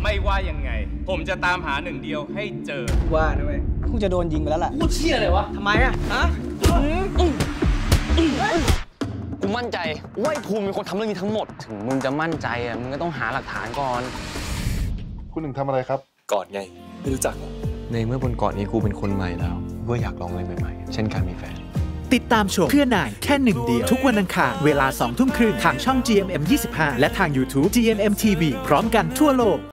ไม่ว่ายังไงผมจะตามหาหนึ่งเดียวให้เจอว่านะเว้ยกูจะโดนยิงไปแล้วล่ะกูเชี่ยเลยวะทำไมอะฮะกูมั่นใจว่าไอ้ภูมิเป็นคนทำเรื่องนี้ทั้งหมดถึงมึงจะมั่นใจอ่ะมึงก็ต้องหาหลักฐานก่อนคุณหนึ่งทำอะไรครับกอดไงไม่รู้จักหรอในเมื่อบนเกาะนี้กูเป็นคนใหม่แล้วก็อยากลองอะไรใหม่ๆเช่นการมีแฟนติดตามชมเพื่อนายแค่หนึ่งเดียวทุกวันอังคารเวลา 20:30 ทางช่อง GMM 25และทาง YouTube GMM TV พร้อมกันทั่วโลก